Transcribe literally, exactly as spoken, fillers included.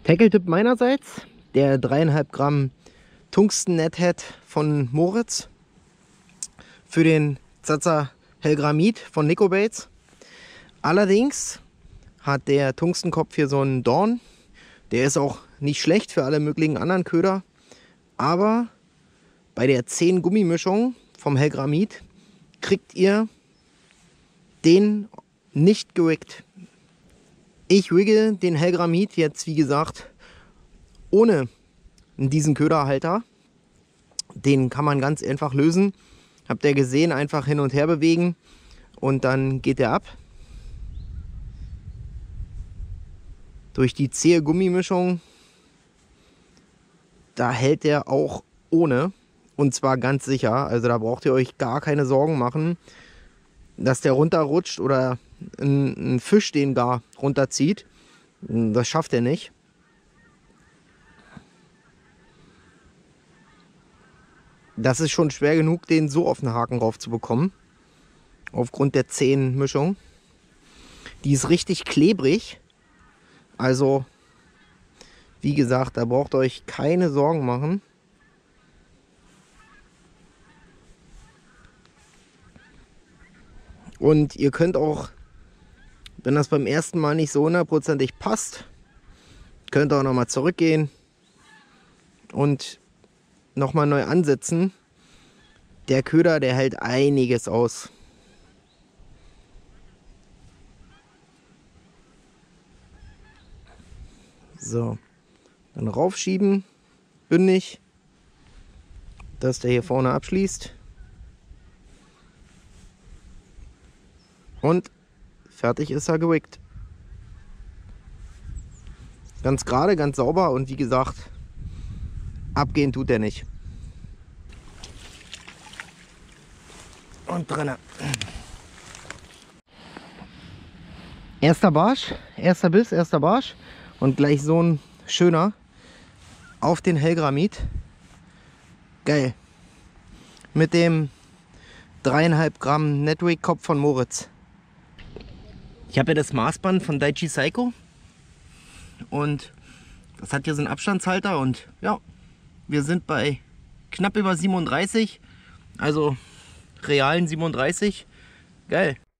Tackle-Tipp meinerseits, der dreieinhalb Gramm Tungsten Nethead von Moritz für den Zaza Helgramid von Nicobaits. Allerdings hat der Tungstenkopf hier so einen Dorn. Der ist auch nicht schlecht für alle möglichen anderen Köder. Aber bei der zehn Gummimischung vom Helgramid kriegt ihr den nicht gewickt. Ich wiggle den Helgramid jetzt, wie gesagt, ohne diesen Köderhalter. Den kann man ganz einfach lösen. Habt ihr gesehen, einfach hin und her bewegen und dann geht er ab. Durch die zähe Gummimischung, da hält der auch ohne, und zwar ganz sicher. Also da braucht ihr euch gar keine Sorgen machen, dass der runterrutscht oder ein, ein Fisch den gar runterzieht. Das schafft er nicht. Das ist schon schwer genug, den so auf den Haken rauf zu bekommen. Aufgrund der zähen Mischung. Die ist richtig klebrig. Also, wie gesagt, da braucht ihr euch keine Sorgen machen. Und ihr könnt auch, wenn das beim ersten Mal nicht so hundertprozentig passt, könnt ihr auch nochmal zurückgehen und nochmal neu ansetzen. Der Köder, der hält einiges aus. So, dann raufschieben, bündig, dass der hier vorne abschließt. Und fertig ist er gewickt. Ganz gerade, ganz sauber und wie gesagt, abgehen tut er nicht. Und drinne. Erster Barsch, erster Biss, erster Barsch. Und gleich so ein schöner auf den Helgramid. Geil. Mit dem dreieinhalb Gramm Netweight Kopf von Moritz. Ich habe ja das Maßband von Daichi Saiko. Und das hat hier so einen Abstandshalter. Und ja, wir sind bei knapp über siebenunddreißig. Also realen siebenunddreißig. Geil.